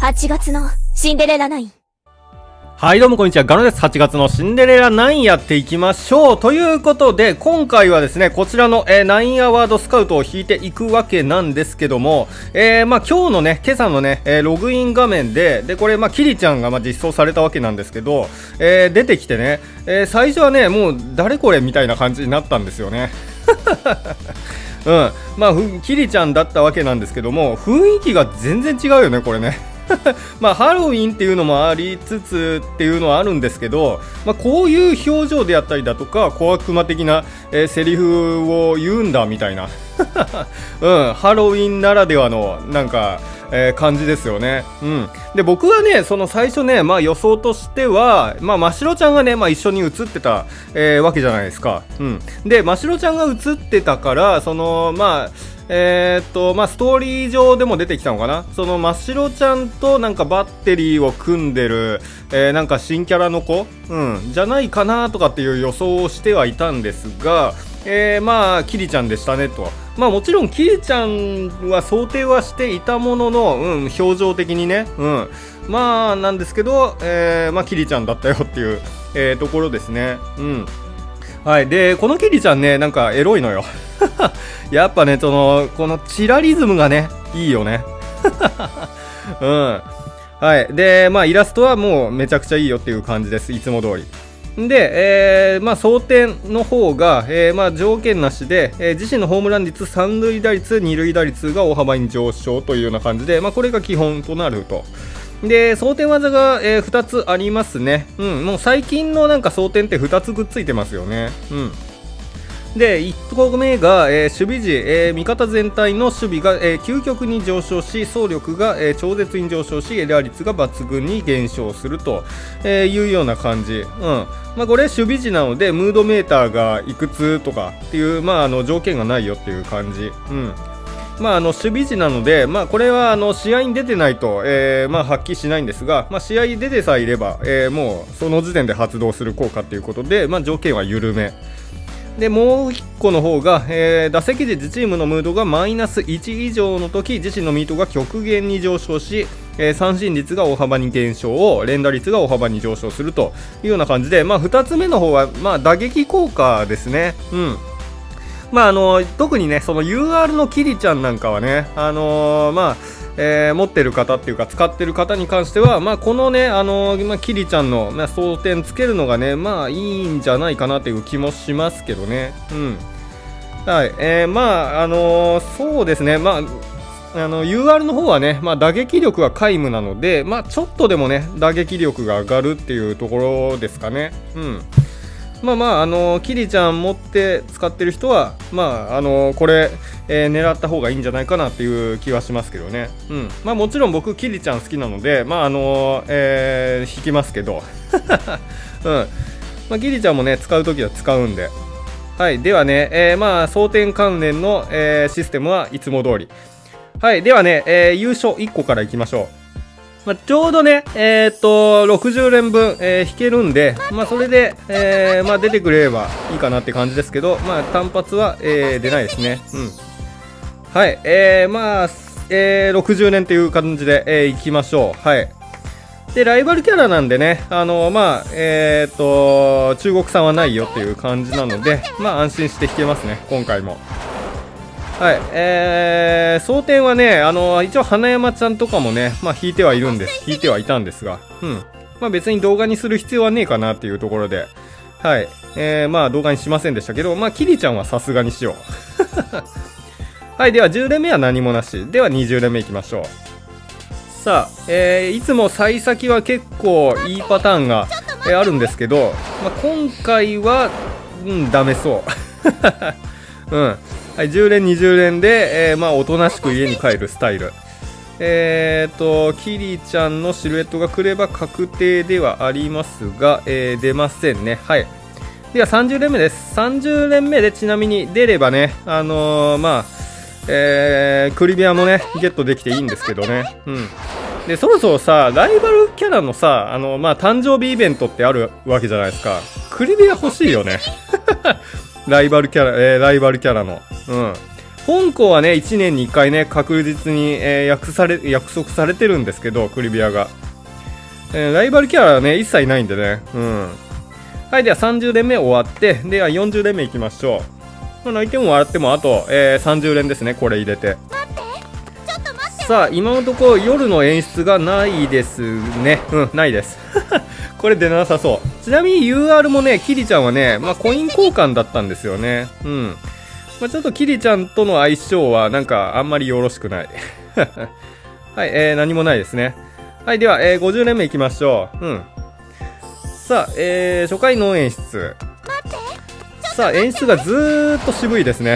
8月のシンデレラ9。 はい、どうもこんにちは。ガノです。8月のシンデレラ9やっていきましょう。ということで、今回はですね、こちらの、9アワードスカウトを引いていくわけなんですけども、今日のね、今朝のね、ログイン画面で、これ、キリちゃんが実装されたわけなんですけど、出てきてね、最初はね、もう、誰これみたいな感じになったんですよね。キリちゃんだったわけなんですけども、雰囲気が全然違うよね、これね。ハロウィンっていうのもありつつっていうのはあるんですけど、こういう表情であったりだとか小悪魔的な、セリフを言うんだみたいな、ハロウィンならではのなんか、感じですよね。で僕はねその最初ね、予想としては、ましろちゃんがね、一緒に映ってた、わけじゃないですか。でましろちゃんが映ってたからそのストーリー上でも出てきたのかな、そのましろちゃんとなんかバッテリーを組んでる、なんか新キャラの子、じゃないかなとかっていう予想をしてはいたんですが、キリちゃんでしたねと。もちろんキリちゃんは想定はしていたものの、表情的にね、なんですけど、キリちゃんだったよっていう、ところですね。はい。で、このキリちゃんね、なんかエロいのよ。やっぱね、このチラリズムがね、いいよね。はい。で、イラストはもうめちゃくちゃいいよっていう感じです。いつも通り。で、争点の方が、条件なしで、自身のホームラン率、三塁打率、二塁打率が大幅に上昇というような感じで、これが基本となると。で、装填技が、2つありますね。もう最近のなんか装填って2つくっついてますよね。で、1個目が、守備時、味方全体の守備が、究極に上昇し、走力が、超絶に上昇し、エラー率が抜群に減少すると、いうような感じ。これ守備時なので、ムードメーターがいくつとかっていう、条件がないよっていう感じ。守備時なので、これは試合に出てないと、発揮しないんですが、試合に出てさえいれば、もうその時点で発動する効果ということで、条件は緩め。でもう1個の方が、打席時自チームのムードがマイナス1以上の時、自身のミートが極限に上昇し、三振率が大幅に減少、連打率が大幅に上昇するというような感じで、2つ目の方は、打撃効果ですね。特にね、その UR のキリちゃんなんかはね、持ってる方っていうか使ってる方に関しては、このね、キリちゃんの、装填つけるのがね、いいんじゃないかなという気もしますけどね。はい。そうですね。UR の方はね、打撃力が皆無なので、ちょっとでもね、打撃力が上がるっていうところですかね。キリちゃん持って使ってる人は、これ、狙った方がいいんじゃないかなっていう気はしますけどね。もちろん僕、キリちゃん好きなので、引きますけど。キリちゃんもね、使うときは使うんで。はい。ではね、装填関連の、システムはいつも通り。はい。ではね、優勝1個からいきましょう。ちょうどね、60連分、引けるんで、それで、出てくれればいいかなって感じですけど、単発は、出ないですね。はい。60年という感じで、いきましょう。はい。で、ライバルキャラなんでね、中国産はないよっていう感じなので、安心して引けますね、今回も。はい、争点はね、一応花山ちゃんとかもね、引いてはいたんですが、別に動画にする必要はねえかなっていうところで、はい、動画にしませんでしたけど、キリちゃんはさすがにしよう。はい、では10連目は何もなし。では20連目いきましょう。さあ、いつも幸先は結構いいパターンが、あるんですけど、今回は、ダメそう。はい、10連、20連で、おとなしく家に帰るスタイル。キリちゃんのシルエットが来れば確定ではありますが、出ませんね。はい。では30連目です。30連目でちなみに出ればね、クリビアもね、ゲットできていいんですけどね。で、そろそろさ、ライバルキャラのさ、誕生日イベントってあるわけじゃないですか。クリビア欲しいよね。ライバルキャラの。 香港はね、1年に1回ね、確実に、約束されてるんですけど、クリビアが。ライバルキャラはね、一切ないんでね。うん。はい、では30連目終わって、では40連目いきましょう。泣いても笑っても、あと、30連ですね、これ入れて。さあ、今のところ夜の演出がないですね。うん、ないです。これ出なさそう。ちなみに UR もね、キリちゃんはね、まあコイン交換だったんですよね。うん。まあ、ちょっとキリちゃんとの相性はなんかあんまりよろしくない。はい、何もないですね。はい、では、50連目いきましょう。うん。さあ、初回の演出。さあ、演出がずーっと渋いですね。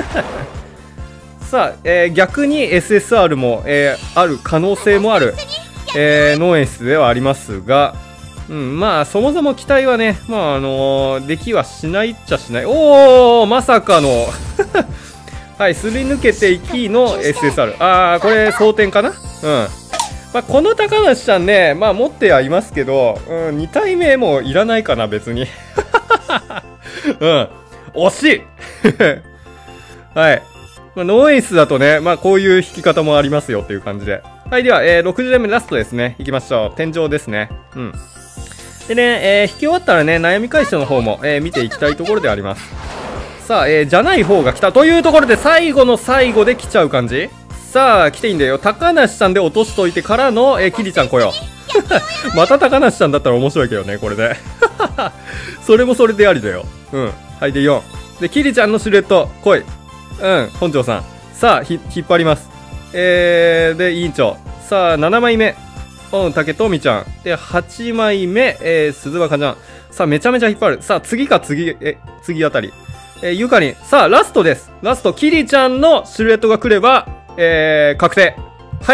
さあ、逆に SSR も、ある可能性もある、ノー演出ではありますが、うん、まあ、そもそも機体はね、まあ、出来はしないっちゃしない。おー、まさかの、はい、すり抜けていきの SSR。あー、これ、装填かな。うん。まあ、この高梨ちゃんね、まあ、持ってはいますけど、うん、2体目もいらないかな、別に。うん、惜しいはい。まあ、ノーエースだとね、まあ、こういう引き方もありますよっていう感じで。はい、では、60連目ラストですね。いきましょう。天井ですね。うん。でね、引き終わったらね、悩み解消の方も、見ていきたいところであります。さあ、じゃない方が来たというところで、最後の最後で来ちゃう感じ。さあ、来ていいんだよ。高梨さんで落としといてからの、キリちゃん来よう。また高梨さんだったら面白いけどね、これで。それもそれでありだよ。うん。はい、で4。で、キリちゃんのシルエット、来い。うん、本庄さん。さあ、引っ張ります。で、委員長。さあ、7枚目。竹とみちゃん。で、8枚目、鈴若ちゃん。さあ、めちゃめちゃ引っ張る。さあ、次あたり。ゆかりん。さあ、ラストです。ラスト、キリちゃんのシルエットが来れば、確定。はい。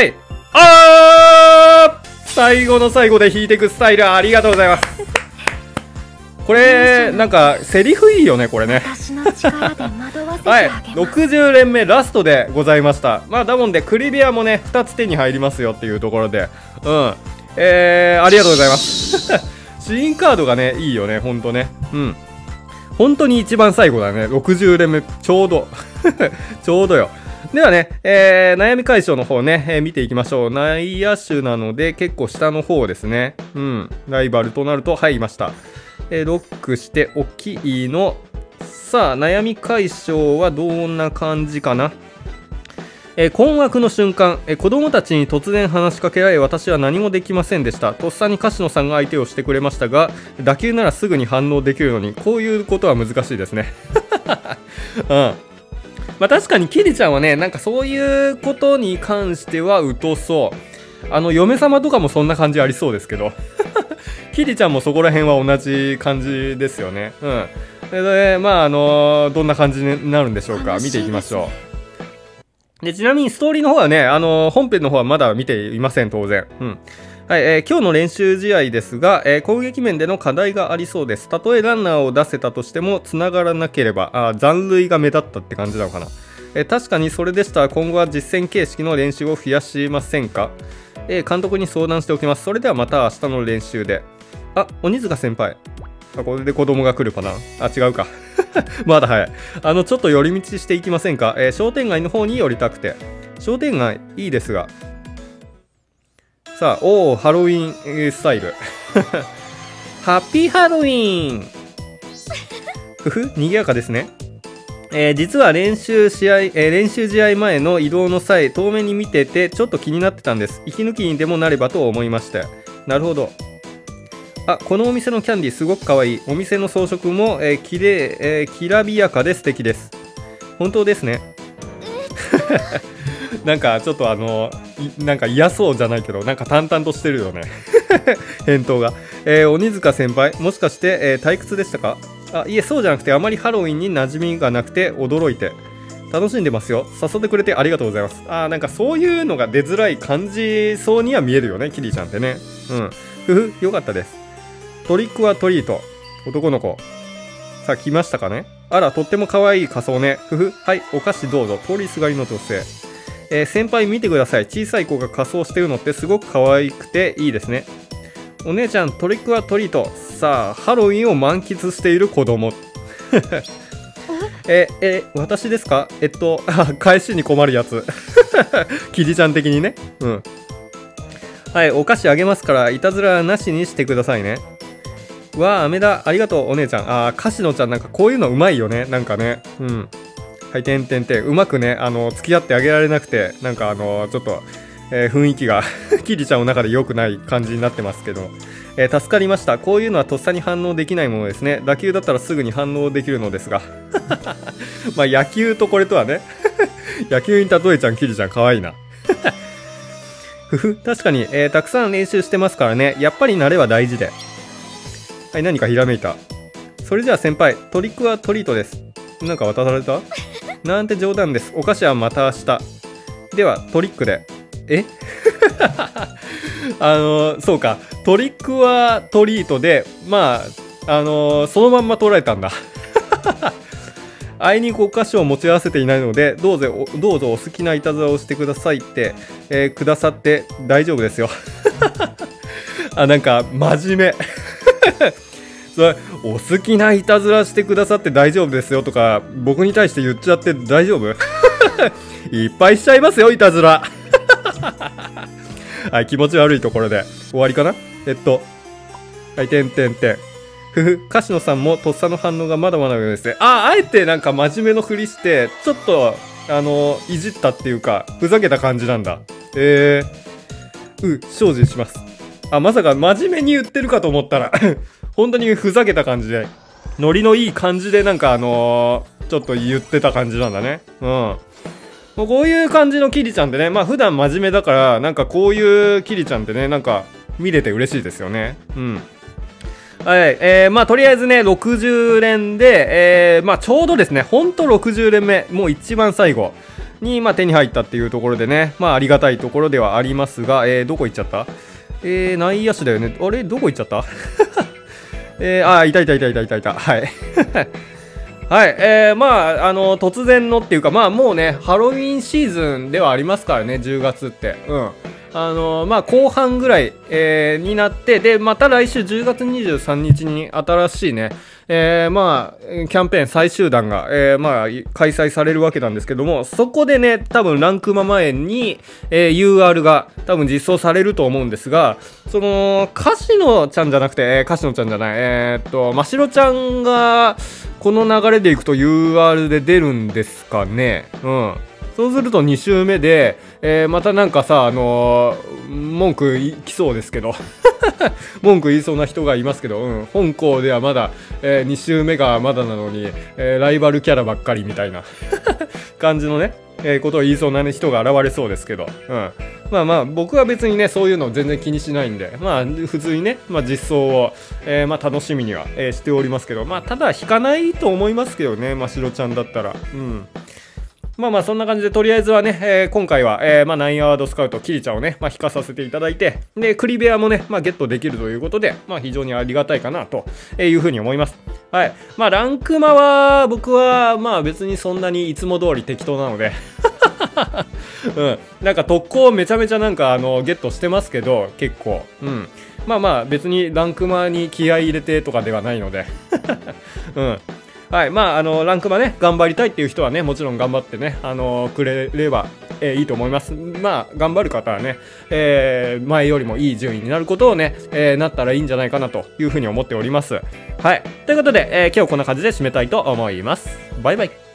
最後の最後で引いていくスタイル、ありがとうございます。これ、なんか、セリフいいよね、これね。はい、60連目ラストでございました。まあ、だもんで、クリビアもね、2つ手に入りますよっていうところで、うん。ありがとうございます。新カードがね、いいよね、ほんとね。うん。本当に一番最後だね。60連目、ちょうど。ちょうどよ。ではね、悩み解消の方ね、見ていきましょう。内野手なので、結構下の方ですね。うん。ライバルとなると、はい、いました。ロックして大きいの。さあ、悩み解消はどんな感じかな。困惑の瞬間、子供たちに突然話しかけられ、私は何もできませんでした。とっさに柏野さんが相手をしてくれましたが、打球ならすぐに反応できるのに、こういうことは難しいですね。うん。まあ確かにキリちゃんはね、なんかそういうことに関しては疎そう。嫁様とかもそんな感じありそうですけど。キリちゃんもそこら辺は同じ感じですよね。うん。で、まあどんな感じになるんでしょうか。見ていきましょう。で、ちなみにストーリーの方はね、本編の方はまだ見ていません、当然。うん。はい、今日の練習試合ですが、攻撃面での課題がありそうです。たとえランナーを出せたとしても、繋がらなければ、残塁が目立ったって感じなのかな。確かにそれでしたら、今後は実戦形式の練習を増やしませんか。監督に相談しておきます。それではまた明日の練習で。あ、鬼塚先輩。これで子供が来るかな。違うか。まだ早い。ちょっと寄り道していきませんか。商店街の方に寄りたくて。商店街、いいですが。さあ、ハロウィンスタイル。ハッピーハロウィン。ふふ、賑やかですね。実は練習試合前の移動の際、遠目に見てて、ちょっと気になってたんです。息抜きにでもなればと思いました。なるほど。あ、このお店のキャンディーすごく可愛い。お店の装飾も、きらびやかで素敵です。本当ですね。なんかちょっとなんか嫌そうじゃないけど、なんか淡々としてるよね。返答が。鬼塚先輩、もしかして、退屈でしたか。いえ、そうじゃなくて、あまりハロウィンに馴染みがなくて驚いて。楽しんでますよ。誘ってくれてありがとうございます。なんかそういうのが出づらい感じそうには見えるよね、キリちゃんってね。うん。ふふ、よかったです。トリックはトリート。男の子。さあ、来ましたかね。あら、とっても可愛い仮装ね。ふふ。はい、お菓子どうぞ。通りすがりの女性。先輩見てください。小さい子が仮装してるのってすごく可愛くていいですね。お姉ちゃん、トリックはトリート。さあ、ハロウィンを満喫している子供。 私ですか？返しに困るやつ。キリちゃん的にね。うん。はい、お菓子あげますから、いたずらなしにしてくださいね。わあ、飴だ。ありがとう、お姉ちゃん。あー、かしのちゃんなんかこういうのうまいよね。なんかね。うん。はい、うまくね、付き合ってあげられなくて、なんかちょっと、雰囲気が、キリちゃんの中で良くない感じになってますけど。助かりました。こういうのはとっさに反応できないものですね。打球だったらすぐに反応できるのですが。まあ野球とこれとはね。野球に例えちゃん、キリちゃん、かわいいな。ふふ、確かに、たくさん練習してますからね。やっぱり慣れは大事で。はい、何かひらめいた。それじゃあ先輩、トリックはトリートです。なんか渡された？なんて冗談です。お菓子はまた明日。では、トリックで。そうか。トリックはトリートで、まあ、そのまんま捉えたんだ。あいにくお菓子を持ち合わせていないので、どうぞお好きないたずらをしてくださいって、くださって大丈夫ですよ。あ、なんか、真面目。それ、お好きないたずらしてくださって大丈夫ですよとか、僕に対して言っちゃって大丈夫？いっぱいしちゃいますよ、いたずら。はい、気持ち悪いところで終わりかな。はい、ふふ、柏野さんもとっさの反応がまだまだのようですね。あえてなんか真面目のふりして、ちょっと、いじったっていうか、ふざけた感じなんだ。精進します。あ、まさか真面目に言ってるかと思ったら、本当にふざけた感じで、ノリのいい感じでなんかちょっと言ってた感じなんだね。うん。もうこういう感じのキリちゃんってね、まあ普段真面目だから、なんかこういうキリちゃんってね、なんか見れて嬉しいですよね。うん。はい、まあとりあえずね、60連で、まあちょうどですね、ほんと60連目、もう一番最後に、まあ手に入ったっていうところでね、まあありがたいところではありますが、どこ行っちゃった？内野手だよね。あれどこ行っちゃった？いた。はい。はい、まあ、突然のっていうか、まあ、もうね、ハロウィンシーズンではありますからね、10月って。うん。まあ、後半ぐらい、になって、で、また来週10月23日に新しいね、まあ、キャンペーン最終弾が、まあ、開催されるわけなんですけども、そこでね、多分ランクマ前に、UR が多分実装されると思うんですが、その、柏野ちゃんじゃなくて、柏野ちゃんじゃない、ましろちゃんが、この流れでいくと UR で出るんですかね。うん。そうすると2周目で、またなんかさ、文句来そうですけど。文句言いそうな人がいますけど、うん。本校ではまだ、2周目がまだなのに、ライバルキャラばっかりみたいな感じのね、ことを言いそうな、ね、人が現れそうですけど、うん。まあまあ、僕は別にね、そういうの全然気にしないんで、まあ、普通にね、まあ実装を、まあ楽しみには、しておりますけど、まあ、ただ引かないと思いますけどね、ましろちゃんだったら。うん。まあまあそんな感じでとりあえずはね、今回は、まあ9アワードスカウトキリちゃんをね、まあ引かさせていただいて、で、クリベアもね、まあゲットできるということで、まあ非常にありがたいかなというふうに思います。はい。まあランクマは僕はまあ別にそんなにいつも通り適当なので、うん。なんか特攻めちゃめちゃなんかゲットしてますけど、結構。うん。まあまあ別にランクマに気合い入れてとかではないので、うん。はい、まあ、ランクマね、頑張りたいっていう人はね、もちろん頑張ってね、くれれば、いいと思います。まあ、頑張る方はね、前よりもいい順位になることをね、なったらいいんじゃないかなというふうに思っております。はい。ということで、今日こんな感じで締めたいと思います。バイバイ。